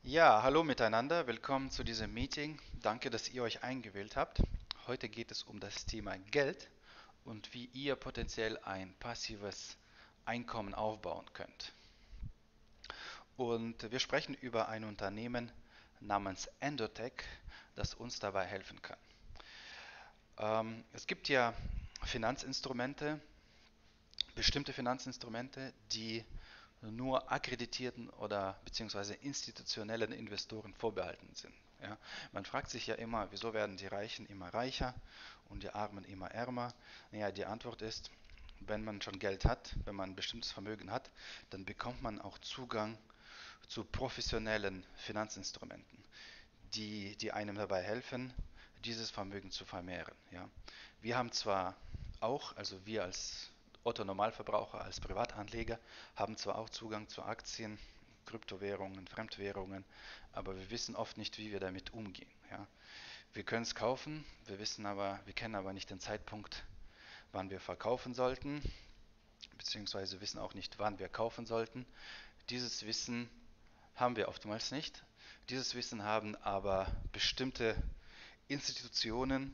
Ja, hallo miteinander, willkommen zu diesem Meeting. Danke, dass ihr euch eingewählt habt. Heute geht es um das Thema Geld und wie ihr potenziell ein passives Einkommen aufbauen könnt. Und wir sprechen über ein Unternehmen namens Endotech, das uns dabei helfen kann. Es gibt ja Finanzinstrumente, bestimmte Finanzinstrumente, die nur akkreditierten oder beziehungsweise institutionellen Investoren vorbehalten sind. Ja, man fragt sich ja immer, wieso werden die Reichen immer reicher und die Armen immer ärmer? Naja, die Antwort ist, wenn man schon Geld hat, wenn man ein bestimmtes Vermögen hat, dann bekommt man auch Zugang zu professionellen Finanzinstrumenten, die einem dabei helfen, dieses Vermögen zu vermehren. Ja. Wir haben zwar auch, also wir als Otto Normalverbraucher, als Privatanleger, haben zwar auch Zugang zu Aktien, Kryptowährungen, Fremdwährungen, aber wir wissen oft nicht, wie wir damit umgehen. Ja. Wir können es kaufen, wir kennen aber nicht den Zeitpunkt, wann wir verkaufen sollten, beziehungsweise wissen auch nicht, wann wir kaufen sollten. Dieses Wissen haben wir oftmals nicht. Dieses Wissen haben aber bestimmte Institutionen,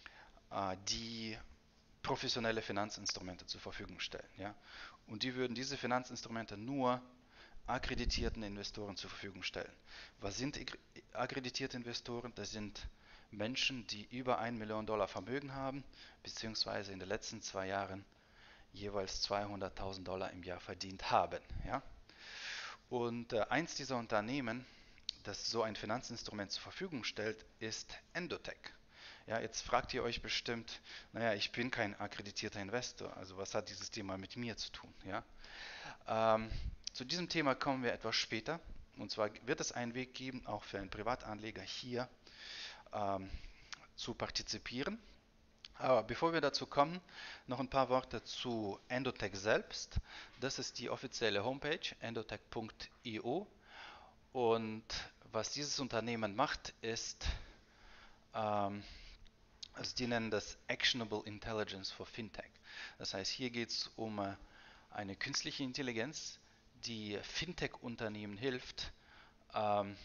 die professionelle Finanzinstrumente zur Verfügung stellen. Ja? Und die würden diese Finanzinstrumente nur akkreditierten Investoren zur Verfügung stellen. Was sind akkreditierte Investoren? Das sind Menschen, die über 1 Million Dollar Vermögen haben, beziehungsweise in den letzten 2 Jahren jeweils 200.000 Dollar im Jahr verdient haben. Ja? Und eins dieser Unternehmen, das so ein Finanzinstrument zur Verfügung stellt, ist Endotech. Ja, jetzt fragt ihr euch bestimmt, naja, ich bin kein akkreditierter Investor, also was hat dieses Thema mit mir zu tun? Ja? Ähm, zu diesem Thema kommen wir etwas später. Und zwar wird es einen Weg geben, auch für einen Privatanleger hier ähm, zu partizipieren. Aber bevor wir dazu kommen, noch ein paar Worte zu Endotech selbst. Das ist die offizielle Homepage endotech.io. Und was dieses Unternehmen macht, ist, ähm, also die nennen das Actionable Intelligence for Fintech. Das heißt, hier geht es um eine künstliche Intelligenz, die Fintech-Unternehmen hilft, ähm,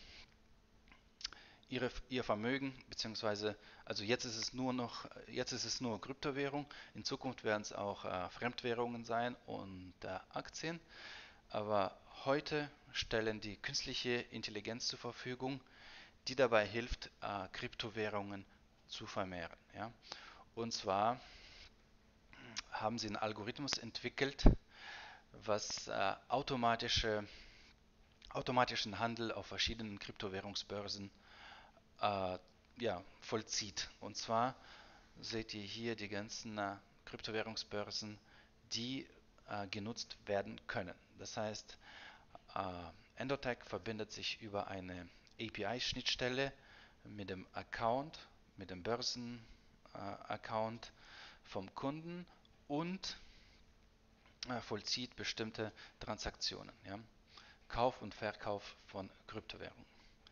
ihr Vermögen, beziehungsweise, also jetzt ist es nur Kryptowährung, in Zukunft werden es auch Fremdwährungen sein und Aktien, aber heute stellen die künstliche Intelligenz zur Verfügung, die dabei hilft, Kryptowährungen zu vermehren. Ja? Und zwar haben sie einen Algorithmus entwickelt, was automatischen Handel auf verschiedenen Kryptowährungsbörsen äh, ja, vollzieht. Und zwar seht ihr hier die ganzen Kryptowährungsbörsen, die genutzt werden können. Das heißt, Endotech verbindet sich über eine API-Schnittstelle mit dem Account, mit dem Börsen-Account vom Kunden und vollzieht bestimmte Transaktionen. Ja? Kauf und Verkauf von Kryptowährungen.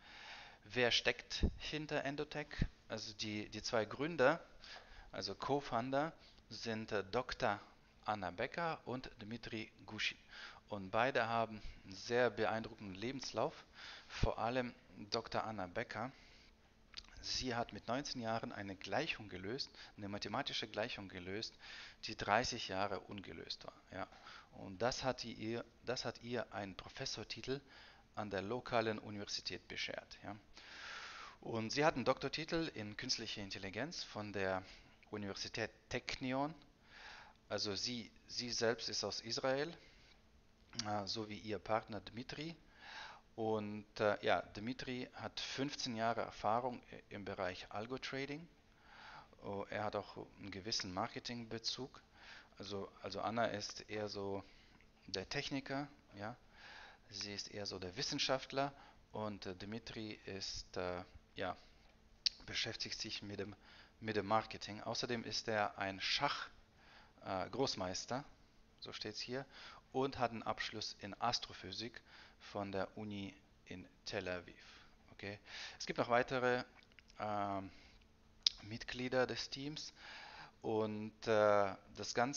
Wer steckt hinter Endotech? Also die zwei Gründer, also Co-Founder, sind Dr. Anna Becker und Dmitri Gushi. Und beide haben einen sehr beeindruckenden Lebenslauf. Vor allem Dr. Anna Becker. Sie hat mit 19 Jahren eine Gleichung gelöst, eine mathematische Gleichung gelöst, die 30 Jahre ungelöst war. Ja. Und das hat ihr einen Professortitel an der lokalen Universität beschert. Ja. Und sie hat einen Doktortitel in künstlicher Intelligenz von der Universität Technion. Also sie selbst ist aus Israel, so wie ihr Partner Dmitri. Und ja, Dmitri hat 15 Jahre Erfahrung im Bereich Algo-Trading. Oh, er hat auch einen gewissen Marketingbezug. Also Anna ist eher so der Techniker, ja. Sie ist eher so der Wissenschaftler und Dmitri ist ja, beschäftigt sich mit dem Marketing. Außerdem ist er ein Schach-Großmeister, so steht es hier, und hat einen Abschluss in Astrophysik von der Uni in Tel Aviv. Okay. Es gibt noch weitere ähm, Mitglieder des Teams und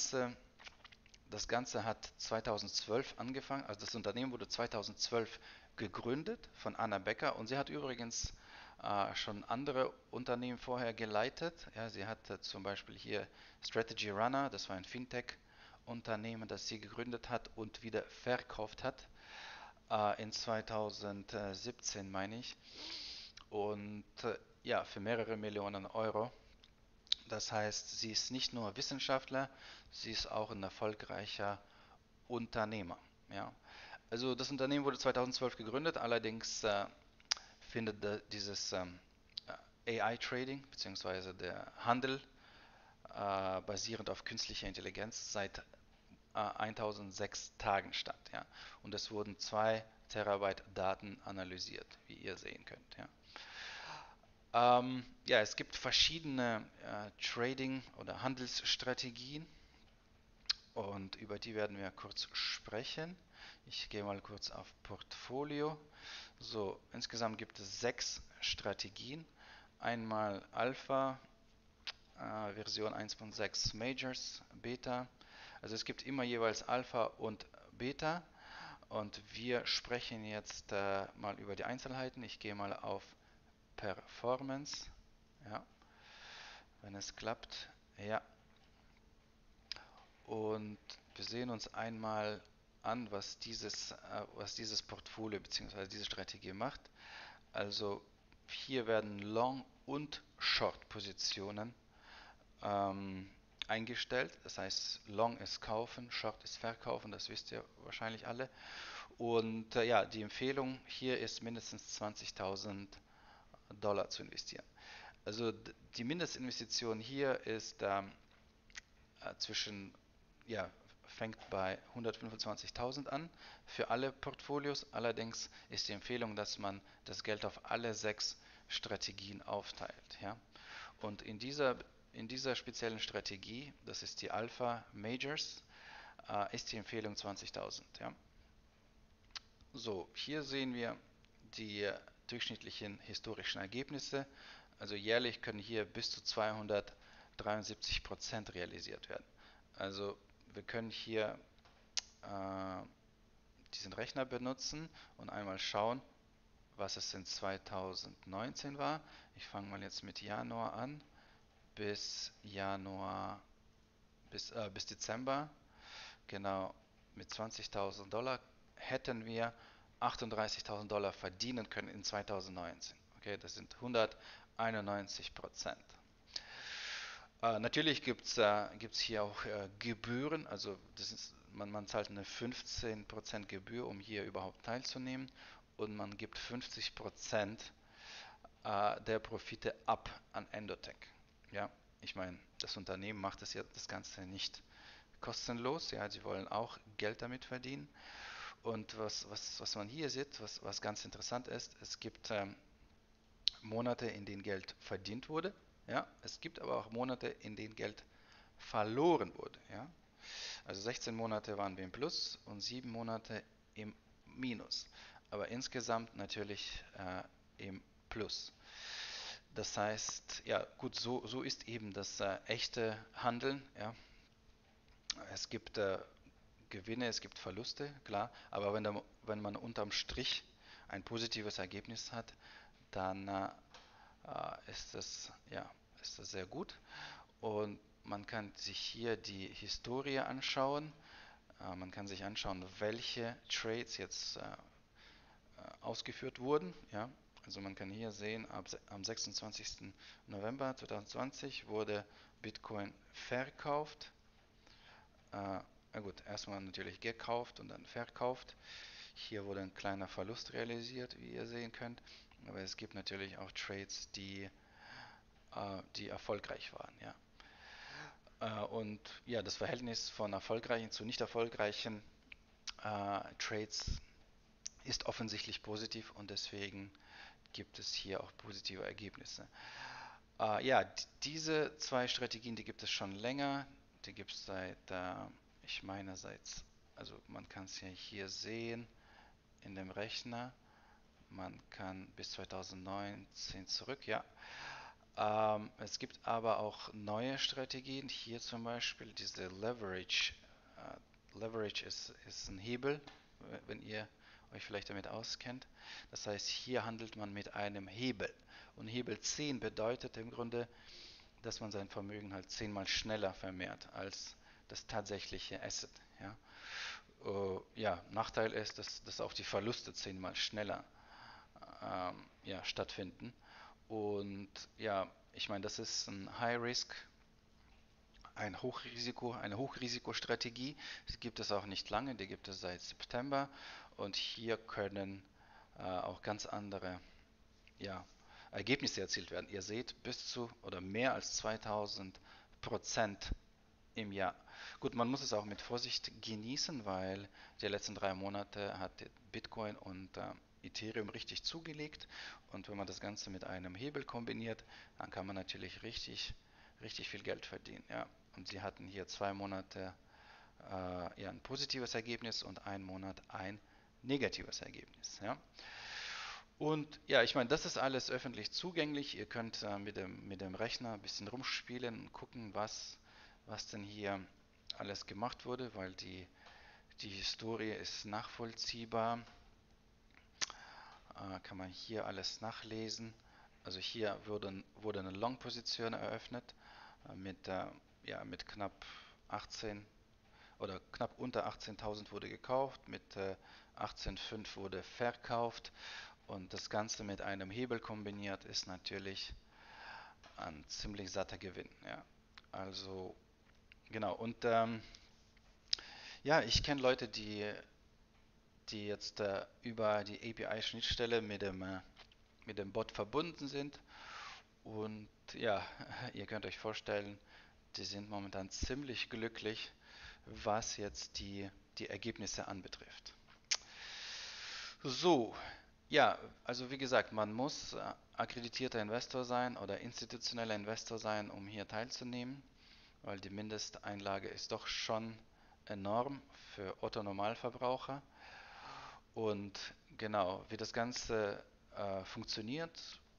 das Ganze hat 2012 angefangen, also das Unternehmen wurde 2012 gegründet von Anna Becker, und sie hat übrigens schon andere Unternehmen vorher geleitet. Ja, sie hatte zum Beispiel hier Strategy Runner, das war ein Fintech-Unternehmen, das sie gegründet hat und wieder verkauft hat in 2017, meine ich. Und ja, für mehrere Millionen Euro. Das heißt, sie ist nicht nur Wissenschaftler, sie ist auch ein erfolgreicher Unternehmer. Ja. Also das Unternehmen wurde 2012 gegründet, allerdings findet dieses AI-Trading bzw. der Handel basierend auf künstlicher Intelligenz seit 1006 Tagen statt. Ja. Und es wurden 2 Terabyte Daten analysiert, wie ihr sehen könnt. Ja. Ja, es gibt verschiedene Trading- oder Handelsstrategien, und über die werden wir kurz sprechen. Ich gehe mal kurz auf Portfolio. So, insgesamt gibt es 6 Strategien. Einmal Alpha, Version 1.6 Majors, Beta. Also es gibt immer jeweils Alpha und Beta. Und wir sprechen jetzt mal über die Einzelheiten. Ich gehe mal auf Performance. Ja, wenn es klappt. Ja, und wir sehen uns einmal an, was dieses Portfolio bzw. diese Strategie macht. Also hier werden Long- und Short-Positionen eingestellt. Das heißt, Long ist kaufen, Short ist verkaufen, das wisst ihr wahrscheinlich alle. Und ja, die Empfehlung hier ist mindestens 20.000 Dollar zu investieren. Also die Mindestinvestition hier ist zwischen, ja, fängt bei 125.000 an für alle Portfolios. Allerdings ist die Empfehlung, dass man das Geld auf alle 6 Strategien aufteilt. Ja? Und in dieser speziellen Strategie, das ist die Alpha Majors, ist die Empfehlung 20.000. Ja? So, hier sehen wir die durchschnittlichen historischen Ergebnisse. Also jährlich können hier bis zu 273% realisiert werden. Also wir können hier äh, diesen Rechner benutzen und einmal schauen, was es in 2019 war. Ich fange mal jetzt mit Januar an bis bis Dezember. Genau, mit 20.000 Dollar hätten wir 38.000 Dollar verdienen können in 2019. Okay, das sind 191%. Natürlich gibt's hier auch Gebühren, also man zahlt eine 15% Gebühr, um hier überhaupt teilzunehmen, und man gibt 50% der Profite ab an Endotech. Ja, ich meine, das Unternehmen macht das Ganze nicht kostenlos, ja, sie wollen auch Geld damit verdienen. Und was man hier sieht, was ganz interessant ist, es gibt Monate, in denen Geld verdient wurde. Ja, es gibt aber auch Monate, in denen Geld verloren wurde. Ja. Also 16 Monate waren wir im Plus und 7 Monate im Minus. Aber insgesamt natürlich im Plus. Das heißt, ja gut, so ist eben das echte Handeln. Ja. Es gibt Gewinne, es gibt Verluste, klar, aber wenn man unterm Strich ein positives Ergebnis hat, dann ja, ist das sehr gut. Und man kann sich hier die Historie anschauen. Man kann sich anschauen, welche Trades jetzt ausgeführt wurden. Ja? Also man kann hier sehen, am 26. November 2020 wurde Bitcoin verkauft. Na gut, erstmal natürlich gekauft und dann verkauft. Hier wurde ein kleiner Verlust realisiert, wie ihr sehen könnt. Aber es gibt natürlich auch Trades, die erfolgreich waren. Ja. Und ja, das Verhältnis von erfolgreichen zu nicht erfolgreichen Trades ist offensichtlich positiv, und deswegen gibt es hier auch positive Ergebnisse. Ja, diese 2 Strategien, die gibt es schon länger. Die gibt es ich meine also man kann es ja hier sehen in dem Rechner. Man kann bis 2019 zurück, ja. Es gibt aber auch neue Strategien. Hier zum Beispiel diese Leverage. Leverage ist ein Hebel, wenn ihr euch vielleicht damit auskennt. Das heißt, hier handelt man mit einem Hebel. Und Hebel 10 bedeutet im Grunde, dass man sein Vermögen halt 10-mal schneller vermehrt als das tatsächliche Asset. Ja, ja, Nachteil ist, dass auch die Verluste 10-mal schneller ja, stattfinden. Und ja, ich meine, das ist ein High Risk, eine Hochrisikostrategie. Die gibt es auch nicht lange, die gibt es seit September. Und hier können auch ganz andere, ja, Ergebnisse erzielt werden. Ihr seht bis zu oder mehr als 2000% im Jahr. Gut, man muss es auch mit Vorsicht genießen, weil die letzten 3 Monate hat Bitcoin und Ethereum richtig zugelegt. Und wenn man das Ganze mit einem Hebel kombiniert, dann kann man natürlich richtig viel Geld verdienen. Ja. Und sie hatten hier 2 Monate ja, ein positives Ergebnis und einen Monat ein negatives Ergebnis. Ja. Und ja, ich meine, das ist alles öffentlich zugänglich. Ihr könnt mit dem Rechner ein bisschen rumspielen und gucken, was denn hier alles gemacht wurde, weil die Historie ist nachvollziehbar. Kann man hier alles nachlesen. Also hier wurde eine Long-Position eröffnet mit, ja, mit knapp 18 oder knapp unter 18.000 wurde gekauft, mit 18,5 wurde verkauft und das Ganze mit einem Hebel kombiniert ist natürlich ein ziemlich satter Gewinn. Ja. Also genau, und ja, ich kenne Leute, die jetzt über die API-Schnittstelle mit dem Bot verbunden sind. Und ja, ihr könnt euch vorstellen, die sind momentan ziemlich glücklich, was jetzt die Ergebnisse anbetrifft. So, ja, also wie gesagt, man muss akkreditierter Investor sein oder institutioneller Investor sein, um hier teilzunehmen, weil die Mindesteinlage ist doch schon enorm für Otto Normalverbraucher. Und genau, wie das Ganze funktioniert,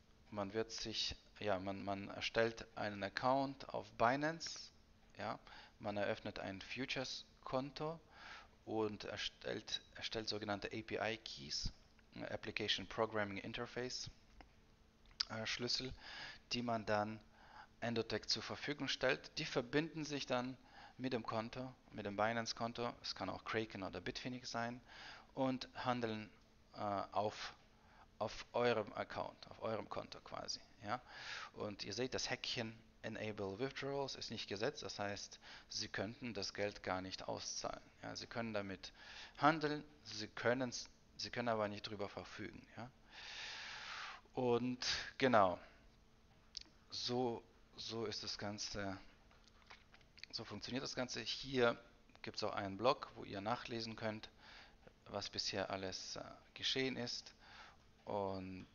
man erstellt einen Account auf Binance, ja, man eröffnet ein Futures-Konto und erstellt sogenannte API-Keys, Application Programming Interface Schlüssel, die man dann Endotech zur Verfügung stellt. Die verbinden sich dann mit dem Konto, mit dem Binance-Konto, es kann auch Kraken oder Bitfinex sein, und handeln äh, auf, auf eurem Account, auf eurem Konto quasi. Ja? Und ihr seht, das Häkchen Enable Withdrawals ist nicht gesetzt, das heißt, Sie könnten das Geld gar nicht auszahlen. Ja? Sie können damit handeln, Sie können aber nicht drüber verfügen. Ja? Und genau, so, so ist das Ganze, so funktioniert das Ganze. Hier gibt es auch einen Blog, wo ihr nachlesen könnt, was bisher alles geschehen ist und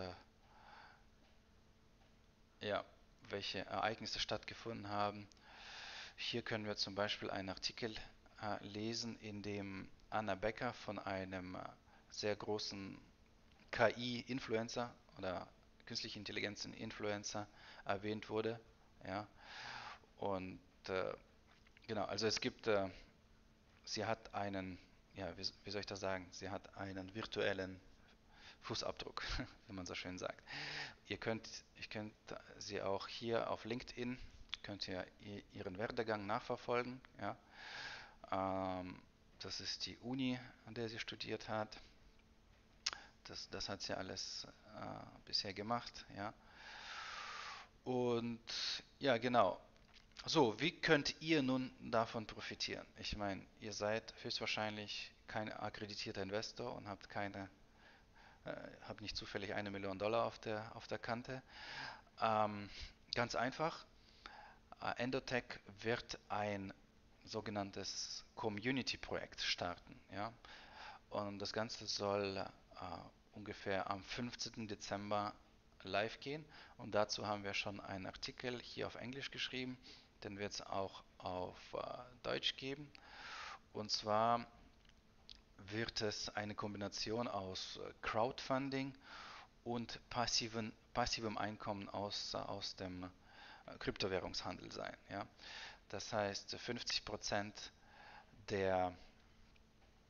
ja, welche Ereignisse stattgefunden haben. Hier können wir zum Beispiel einen Artikel lesen, in dem Anna Becker von einem sehr großen KI-Influencer oder künstliche Intelligenz-Influencer erwähnt wurde. Ja, und genau, also sie hat einen, ja, wie soll ich das sagen, sie hat einen virtuellen Fußabdruck, wie man so schön sagt. Ich könnt sie auch hier auf LinkedIn, könnt ihr ihren Werdegang nachverfolgen. Ja. Ähm, Das ist die Uni, an der sie studiert hat. Das hat sie alles bisher gemacht. Ja. Und ja, genau. So, wie könnt ihr nun davon profitieren? Ich meine, ihr seid höchstwahrscheinlich kein akkreditierter Investor und habt nicht zufällig 1 Million Dollar auf der Kante. Ähm, Ganz einfach, Endotech wird ein sogenanntes Community-Projekt starten. Ja? Und das Ganze soll ungefähr am 15. Dezember live gehen. Und dazu haben wir schon einen Artikel hier auf Englisch geschrieben. Den wird es auch auf Deutsch geben. Und zwar wird es eine Kombination aus Crowdfunding und passivem Einkommen aus dem Kryptowährungshandel sein. Ja? Das heißt, 50% der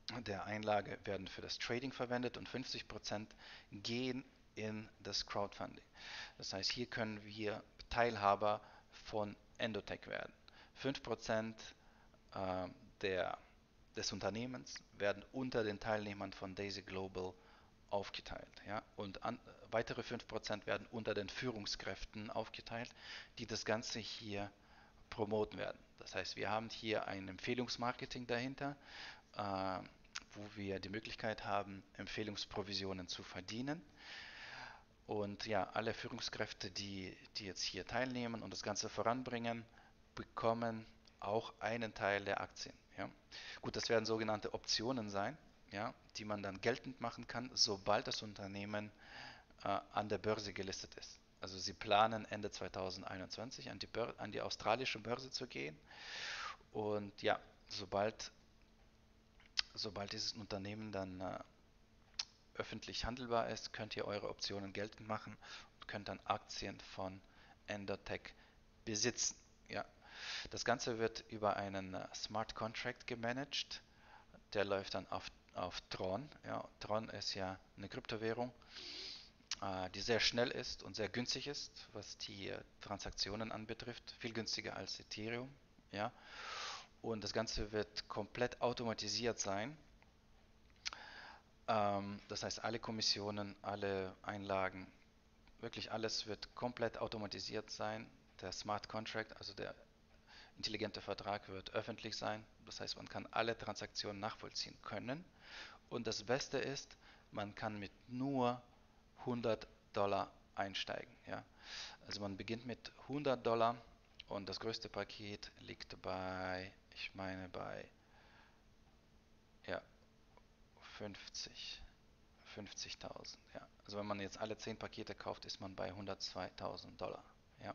der Einlage werden für das Trading verwendet und 50% gehen in das Crowdfunding. Das heißt, hier können wir Teilhaber von Endotech werden. 5% äh, der, des Unternehmens werden unter den Teilnehmern von Daisy Global aufgeteilt. Ja? Und weitere 5% werden unter den Führungskräften aufgeteilt, die das Ganze hier promoten werden. Das heißt, wir haben hier ein Empfehlungsmarketing dahinter, äh, wo wir die Möglichkeit haben, Empfehlungsprovisionen zu verdienen. Und ja, alle Führungskräfte, die jetzt hier teilnehmen und das Ganze voranbringen, bekommen auch einen Teil der Aktien. Ja. Gut, das werden sogenannte Optionen sein, ja, die man dann geltend machen kann, sobald das Unternehmen an der Börse gelistet ist. Also sie planen Ende 2021 an die australische Börse zu gehen. Und ja, sobald dieses Unternehmen dann öffentlich handelbar ist, könnt ihr eure Optionen geltend machen und könnt dann Aktien von Endotech besitzen. Ja. Das Ganze wird über einen Smart Contract gemanagt. Der läuft dann auf Tron. Ja. Tron ist ja eine Kryptowährung, die sehr schnell ist und sehr günstig ist, was die Transaktionen anbetrifft. Viel günstiger als Ethereum. Ja. Und das Ganze wird komplett automatisiert sein. Das heißt, alle Kommissionen, alle Einlagen, wirklich alles wird komplett automatisiert sein. Der Smart Contract, also der intelligente Vertrag, wird öffentlich sein. Das heißt, man kann alle Transaktionen nachvollziehen können. Und das Beste ist, man kann mit nur 100 Dollar einsteigen. Ja? Also man beginnt mit 100 Dollar und das größte Paket liegt bei, ich meine bei, ja, 50. 50.000. Ja. Also wenn man jetzt alle 10 Pakete kauft, ist man bei 102.000 Dollar. Ja.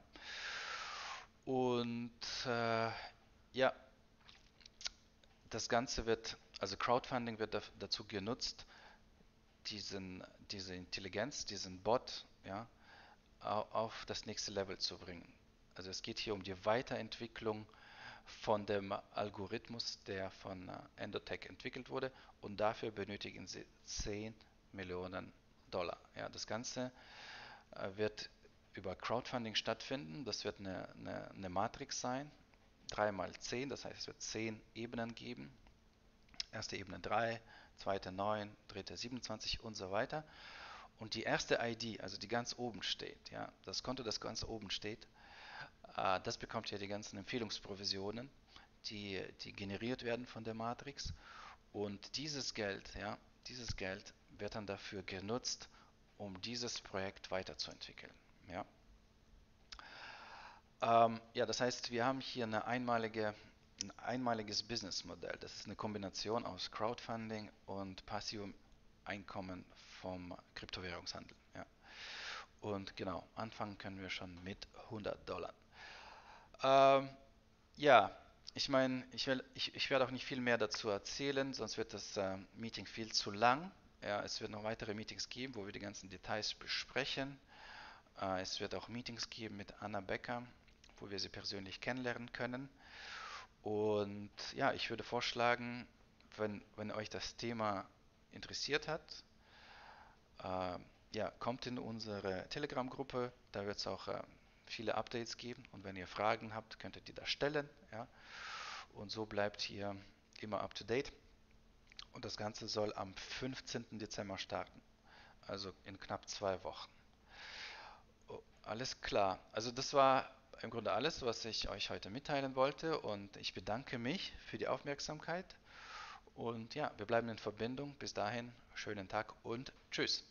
Und ja, das Ganze wird, also Crowdfunding wird dazu genutzt, diese Intelligenz, diesen Bot, ja, auf das nächste Level zu bringen. Also es geht hier um die Weiterentwicklung von dem Algorithmus, der von Endotech entwickelt wurde, und dafür benötigen sie 10 Millionen Dollar. Ja, das Ganze wird über Crowdfunding stattfinden. Das wird eine Matrix sein, 3 mal 10, das heißt es wird 10 Ebenen geben. Erste Ebene 3, zweite 9, dritte 27 und so weiter. Und die erste ID, also die ganz oben steht, ja, das Konto, das ganz oben steht, das bekommt ja die ganzen Empfehlungsprovisionen, die generiert werden von der Matrix. Und dieses Geld, ja, dieses Geld wird dann dafür genutzt, um dieses Projekt weiterzuentwickeln. Ja. Ja, das heißt, wir haben hier ein einmaliges Businessmodell. Das ist eine Kombination aus Crowdfunding und passivem Einkommen vom Kryptowährungshandel. Ja. Und genau, anfangen können wir schon mit 100 Dollar. Ähm, ja, ich meine, ich werde auch nicht viel mehr dazu erzählen, sonst wird das Meeting viel zu lang. Ja, es wird noch weitere Meetings geben, wo wir die ganzen Details besprechen. Es wird auch Meetings geben mit Anna Becker, wo wir sie persönlich kennenlernen können. Und ja, ich würde vorschlagen, wenn euch das Thema interessiert hat, äh, ja, kommt in unsere Telegram-Gruppe, da wird es auch viele Updates geben, und wenn ihr Fragen habt, könnt ihr die da stellen. Ja? Und so bleibt ihr immer up to date. Und das Ganze soll am 15. Dezember starten, also in knapp 2 Wochen. Oh, alles klar. Also das war im Grunde alles, was ich euch heute mitteilen wollte, und ich bedanke mich für die Aufmerksamkeit. Und ja, wir bleiben in Verbindung. Bis dahin, schönen Tag und tschüss.